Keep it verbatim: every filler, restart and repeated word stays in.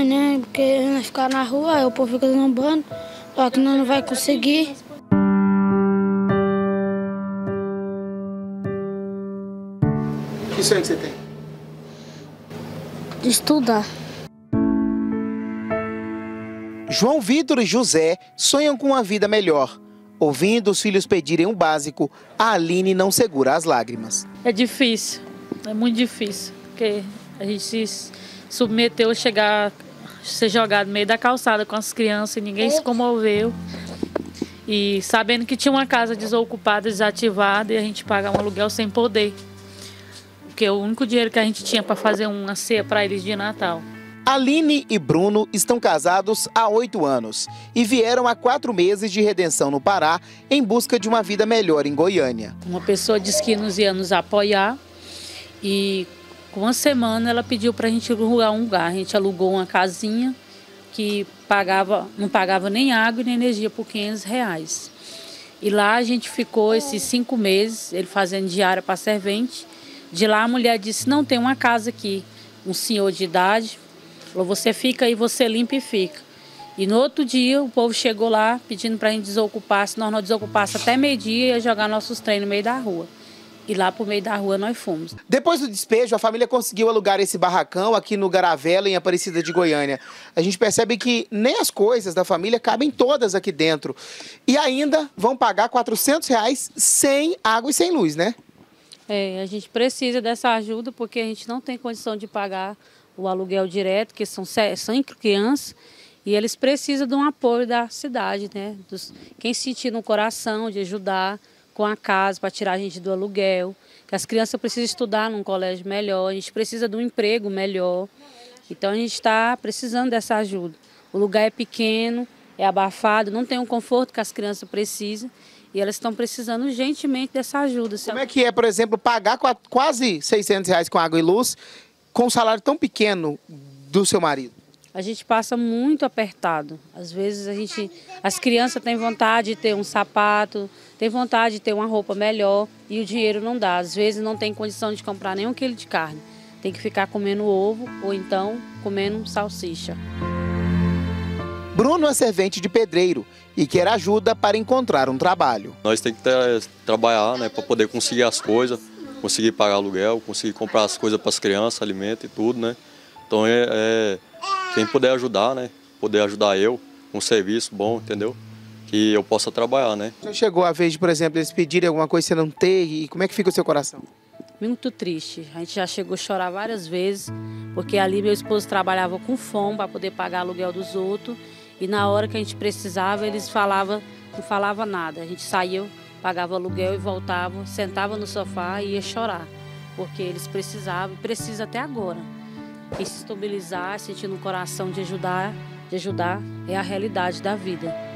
né? Porque nós ficar na rua, aí o povo fica zombando, só que nós não vai conseguir. Que sonho que você tem? De estudar. João Vitor e José sonham com uma vida melhor. Ouvindo os filhos pedirem um básico, a Aline não segura as lágrimas. É difícil, é muito difícil, porque a gente se submeteu a chegar, ser jogado no meio da calçada com as crianças e ninguém se comoveu. E sabendo que tinha uma casa desocupada, desativada, e a gente pagar um aluguel sem poder. Porque o único dinheiro que a gente tinha para fazer uma ceia para eles de Natal. Aline e Bruno estão casados há oito anos e vieram há quatro meses de redenção no Pará em busca de uma vida melhor em Goiânia. Uma pessoa disse que nos ia nos apoiar e com uma semana ela pediu para a gente alugar um lugar. A gente alugou uma casinha que pagava, não pagava nem água e nem energia por quinhentos reais. E lá a gente ficou esses cinco meses, ele fazendo diária para servente. De lá a mulher disse, não, tem uma casa aqui, um senhor de idade. Falou, você fica aí, você limpa e fica. E no outro dia o povo chegou lá pedindo para a gente desocupar, se nós não desocupássemos até meio-dia, ia jogar nossos trem no meio da rua. E lá pro meio da rua nós fomos. Depois do despejo, a família conseguiu alugar esse barracão aqui no Garavela, em Aparecida de Goiânia. A gente percebe que nem as coisas da família cabem todas aqui dentro. E ainda vão pagar quatrocentos reais sem água e sem luz, né? É, a gente precisa dessa ajuda porque a gente não tem condição de pagar o aluguel direto, que são cinco crianças, e eles precisam de um apoio da cidade, né? Dos, quem sentir no coração de ajudar com a casa para tirar a gente do aluguel, que as crianças precisam estudar num colégio melhor, a gente precisa de um emprego melhor, então a gente está precisando dessa ajuda. O lugar é pequeno, é abafado, não tem um conforto que as crianças precisam, e elas estão precisando urgentemente dessa ajuda. Como é que é, por exemplo, pagar quase seiscentos reais com água e luz, com um salário tão pequeno do seu marido? A gente passa muito apertado. Às vezes a gente, as crianças têm vontade de ter um sapato, têm vontade de ter uma roupa melhor e o dinheiro não dá. Às vezes não tem condição de comprar nem um quilo de carne. Tem que ficar comendo ovo ou então comendo salsicha. Bruno é servente de pedreiro e quer ajuda para encontrar um trabalho. Nós temos que ter, trabalhar, né, para poder conseguir as coisas, conseguir pagar aluguel, conseguir comprar as coisas para as crianças, alimento e tudo, né? Então é, é quem puder ajudar, né? Poder ajudar eu com um serviço bom, entendeu? Que eu possa trabalhar, né? Já chegou a vez de, por exemplo, eles pedirem alguma coisa e você não ter, e como é que fica o seu coração? Muito triste. A gente já chegou a chorar várias vezes, porque ali meu esposo trabalhava com fome para poder pagar aluguel dos outros, e na hora que a gente precisava, eles falavam, não falavam nada. A gente saía, pagava aluguel e voltava, sentava no sofá e ia chorar, porque eles precisavam, e precisam até agora. E se estabilizar, sentir no coração de ajudar, de ajudar, é a realidade da vida.